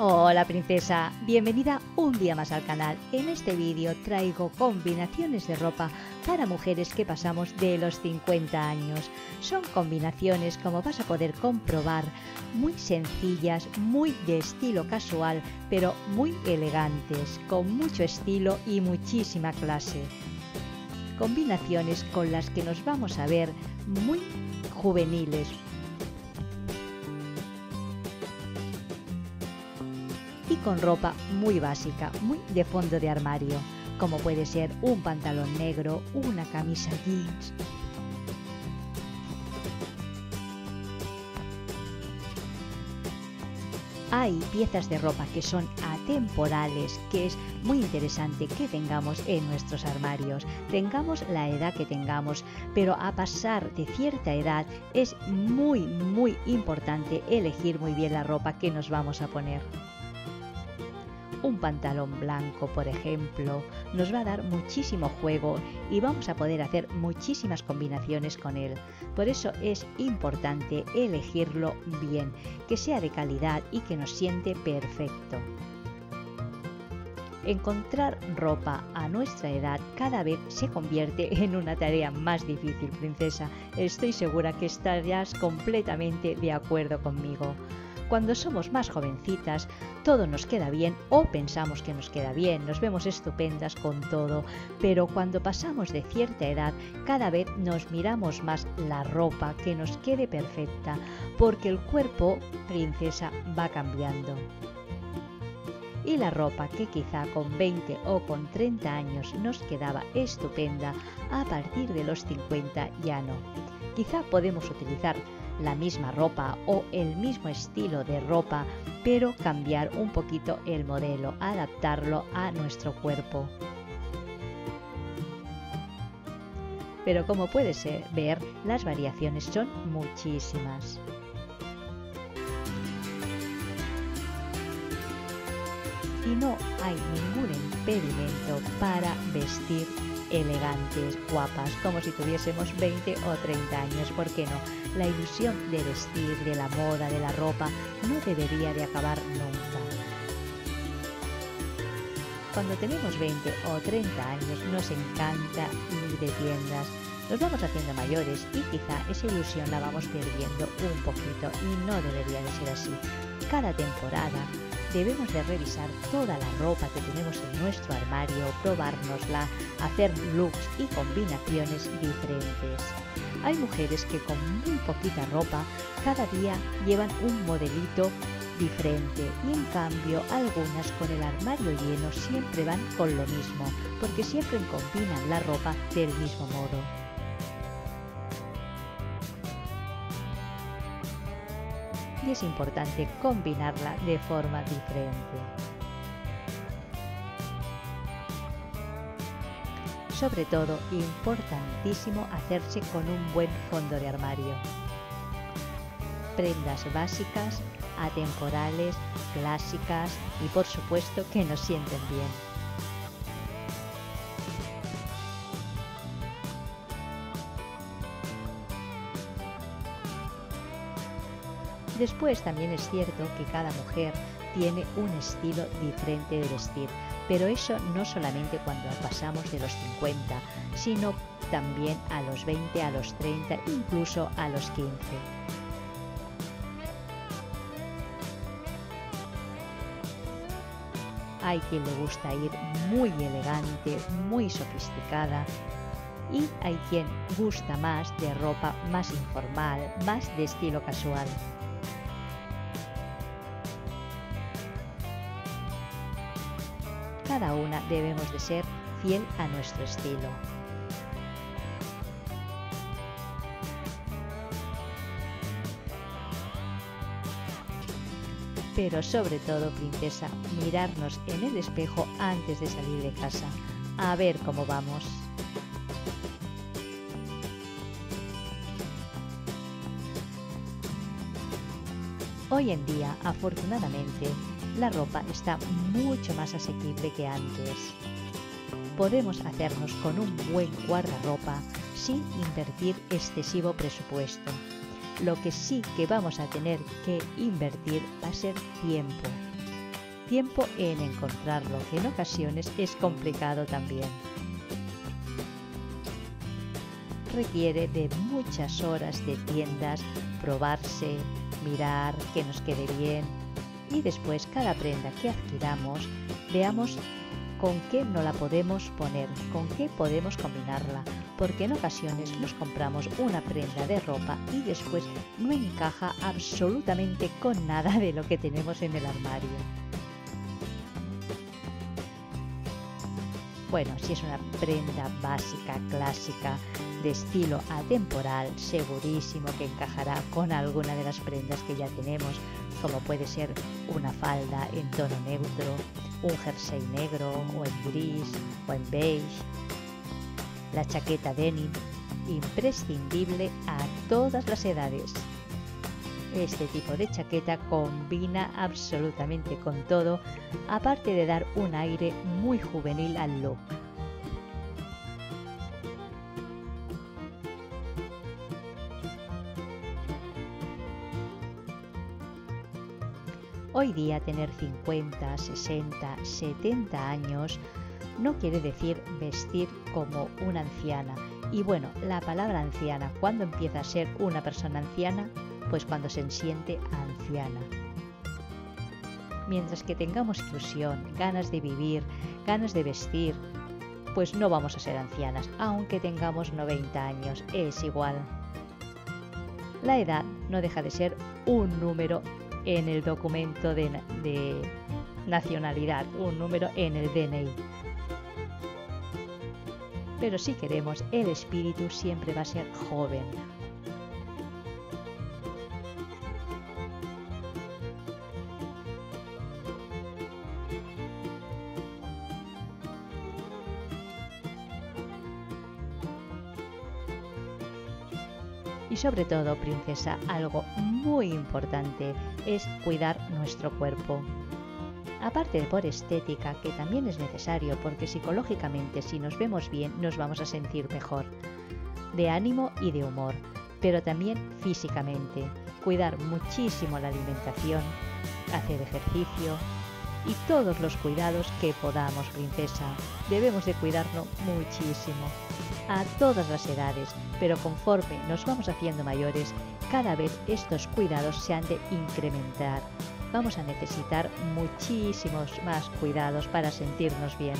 Hola princesa, bienvenida un día más al canal. En este vídeo traigo combinaciones de ropa para mujeres que pasamos de los 50 años. Son combinaciones, como vas a poder comprobar, muy sencillas, muy de estilo casual, pero muy elegantes, con mucho estilo y muchísima clase. Combinaciones con las que nos vamos a ver muy juveniles. Y con ropa muy básica, muy de fondo de armario, como puede ser un pantalón negro, una camisa jeans. Hay piezas de ropa que son atemporales, que es muy interesante que tengamos en nuestros armarios, tengamos la edad que tengamos, pero a pasar de cierta edad es muy importante elegir muy bien la ropa que nos vamos a poner. Un pantalón blanco, por ejemplo, nos va a dar muchísimo juego y vamos a poder hacer muchísimas combinaciones con él. Por eso es importante elegirlo bien, que sea de calidad y que nos siente perfecto. Encontrar ropa a nuestra edad cada vez se convierte en una tarea más difícil, princesa. Estoy segura que estarás completamente de acuerdo conmigo. Cuando somos más jovencitas, todo nos queda bien o pensamos que nos queda bien, nos vemos estupendas con todo, pero cuando pasamos de cierta edad, cada vez nos miramos más la ropa que nos quede perfecta, porque el cuerpo, princesa, va cambiando. Y la ropa que quizá con 20 o con 30 años nos quedaba estupenda, a partir de los 50 ya no. Quizá podemos utilizar la misma ropa o el mismo estilo de ropa, pero cambiar un poquito el modelo, adaptarlo a nuestro cuerpo. Pero como puedes ver, las variaciones son muchísimas. Y no hay ningún impedimento para vestir elegantes, guapas, como si tuviésemos 20 o 30 años, ¿por qué no? La ilusión de vestir, de la moda, de la ropa, no debería de acabar nunca. Cuando tenemos 20 o 30 años nos encanta ir de tiendas, nos vamos haciendo mayores y quizá esa ilusión la vamos perdiendo un poquito y no debería de ser así. Cada temporada debemos de revisar toda la ropa que tenemos en nuestro armario, probárnosla, hacer looks y combinaciones diferentes. Hay mujeres que con muy poquita ropa cada día llevan un modelito diferente y en cambio algunas con el armario lleno siempre van con lo mismo, porque siempre combinan la ropa del mismo modo. Y es importante combinarla de forma diferente. Sobre todo, importantísimo hacerse con un buen fondo de armario. Prendas básicas, atemporales, clásicas y por supuesto que nos sienten bien. Después también es cierto que cada mujer tiene un estilo diferente de vestir, pero eso no solamente cuando pasamos de los 50, sino también a los 20, a los 30, incluso a los 15. Hay quien le gusta ir muy elegante, muy sofisticada, y hay quien gusta más de ropa más informal, más de estilo casual. Cada una debemos de ser fiel a nuestro estilo. Pero sobre todo, princesa, mirarnos en el espejo antes de salir de casa, a ver cómo vamos. Hoy en día, afortunadamente, la ropa está mucho más asequible que antes. Podemos hacernos con un buen guardarropa sin invertir excesivo presupuesto. Lo que sí que vamos a tener que invertir va a ser tiempo. tiempo en encontrarlo, que en ocasiones es complicado también. Requiere de muchas horas de tiendas, probarse, mirar que nos quede bien y después cada prenda que adquiramos veamos con qué no la podemos poner, con qué podemos combinarla, porque en ocasiones nos compramos una prenda de ropa y después no encaja absolutamente con nada de lo que tenemos en el armario. Bueno, si es una prenda básica, clásica, de estilo atemporal, segurísimo que encajará con alguna de las prendas que ya tenemos, como puede ser una falda en tono neutro, un jersey negro o en gris o en beige, la chaqueta denim, imprescindible a todas las edades. Este tipo de chaqueta combina absolutamente con todo, aparte de dar un aire muy juvenil al look. Hoy día tener 50, 60, 70 años no quiere decir vestir como una anciana. Y bueno, la palabra anciana, ¿cuándo empieza a ser una persona anciana? Pues cuando se siente anciana. Mientras que tengamos ilusión, ganas de vivir, ganas de vestir, pues no vamos a ser ancianas, aunque tengamos 90 años, es igual. La edad no deja de ser un número en el documento de nacionalidad, un número en el DNI. Pero si queremos, el espíritu siempre va a ser joven. Y sobre todo, princesa, algo muy importante es cuidar nuestro cuerpo. Aparte de por estética, que también es necesario porque psicológicamente si nos vemos bien nos vamos a sentir mejor, de ánimo y de humor, pero también físicamente, cuidar muchísimo la alimentación, hacer ejercicio y todos los cuidados que podamos, princesa. Debemos de cuidarnos muchísimo, a todas las edades, pero conforme nos vamos haciendo mayores, cada vez estos cuidados se han de incrementar. Vamos a necesitar muchísimos más cuidados para sentirnos bien.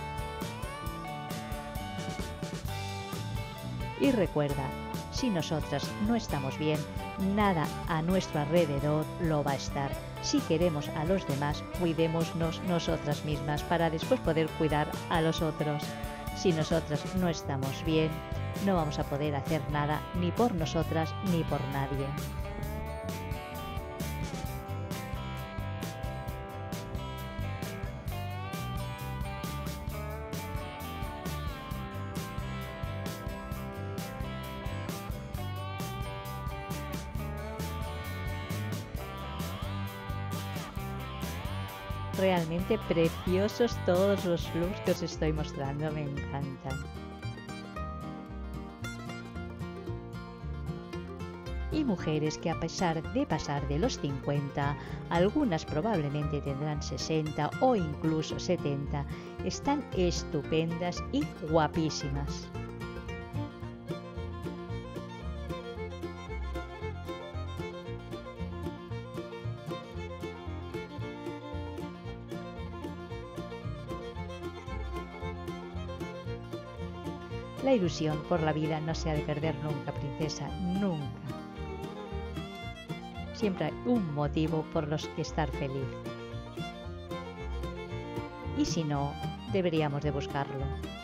Y recuerda, si nosotras no estamos bien, nada a nuestro alrededor lo va a estar. Si queremos a los demás, cuidémonos nosotras mismas para después poder cuidar a los otros. Si nosotras no estamos bien, no vamos a poder hacer nada ni por nosotras ni por nadie. Realmente preciosos todos los looks que os estoy mostrando, me encantan. Y mujeres que a pesar de pasar de los 50, algunas probablemente tendrán 60 o incluso 70, están estupendas y guapísimas. La ilusión por la vida no se ha de perder nunca, princesa, nunca. Siempre hay un motivo por los que estar feliz. Y si no, deberíamos de buscarlo.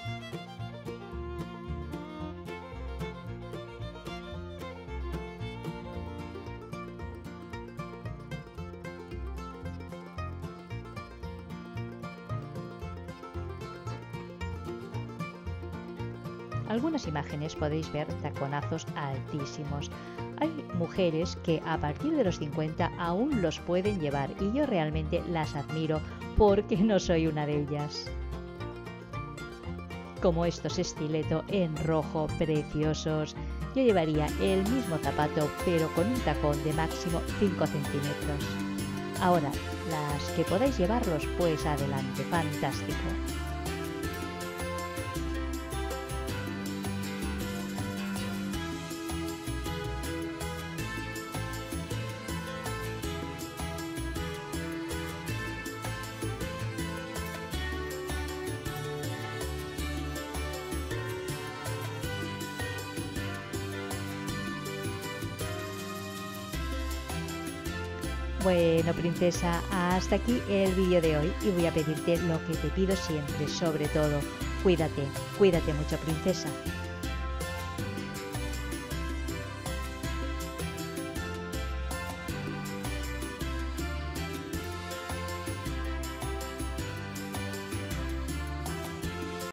Algunas imágenes podéis ver taconazos altísimos. Hay mujeres que a partir de los 50 aún los pueden llevar y yo realmente las admiro porque no soy una de ellas. Como estos estileto en rojo preciosos, yo llevaría el mismo zapato pero con un tacón de máximo 5 centímetros. Ahora, las que podáis llevarlos, pues adelante, fantástico. Bueno, princesa, hasta aquí el vídeo de hoy y voy a pedirte lo que te pido siempre, sobre todo, cuídate, cuídate mucho, princesa.